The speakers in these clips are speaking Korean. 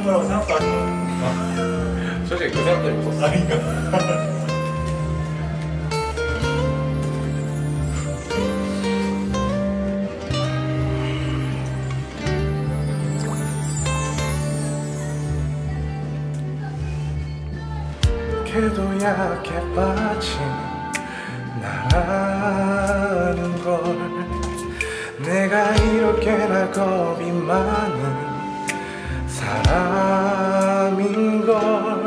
거라고 생각도 하지 마. 솔직히 그 생각 때문에 웃었어. 아닌가? 걔도 약해 빠진 나라는 걸 내가 이렇게나 겁이 많은 사람인 걸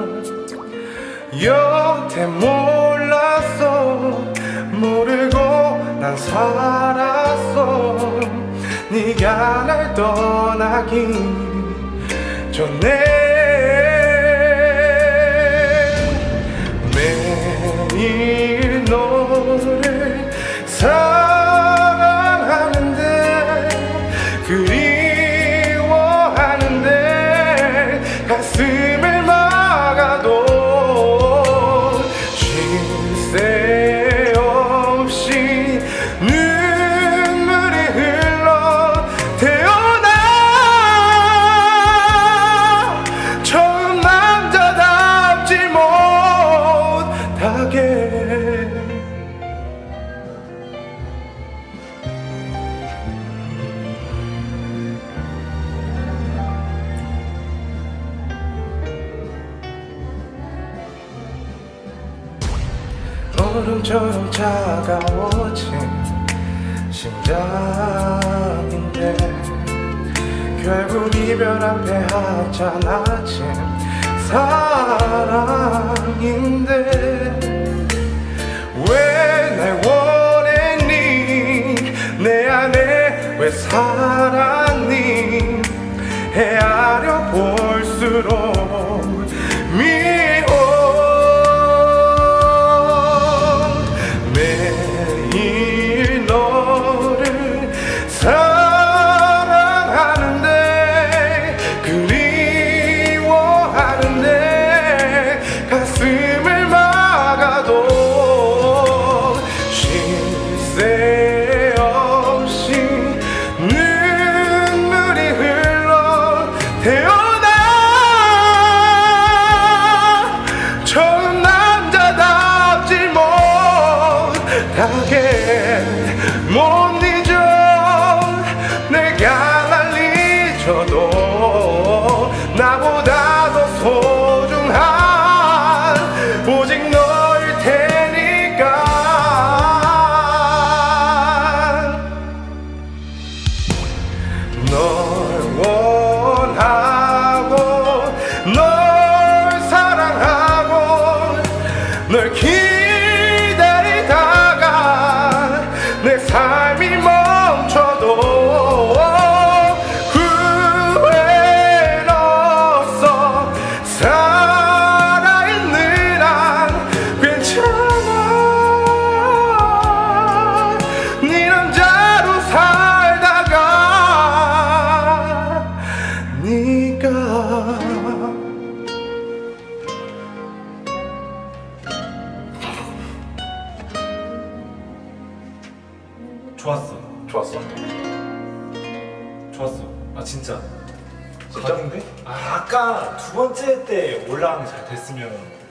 여태 몰랐어 모르고 난 살았어 네가 날 떠나기 전에 매일 너를 사랑하는데 그리워하는데 가슴을 막아도 쉴 새 없이 눈물이 흘러 태어나 처음 남자답지 못하게 얼음처럼 차가워진 심장인데 결국 이별 앞에 하찮아진 사랑인데 왜 날 원했니 내 안에 왜 살았니 헤아려 볼수록 미워 매일 너를 사랑하는데 그리워하는데 가슴을 막아도 쉴 새 없이 눈물이 흘러 태어나 처음 남자답지 못하게 못 잊어 내가 날 잊어도 나보다 더 소중한 오직 너일 테니까 널 원하고 널 사랑하고 널 기다리다가 내 삶이 멈춰도 후회는 없어 살아있는 한 괜찮아 네 남자로 살다가 네가 좋았어. 좋았어? 좋았어. 아 진짜. 진짜? 아까 두 번째 때 올라가는 게 잘 됐으면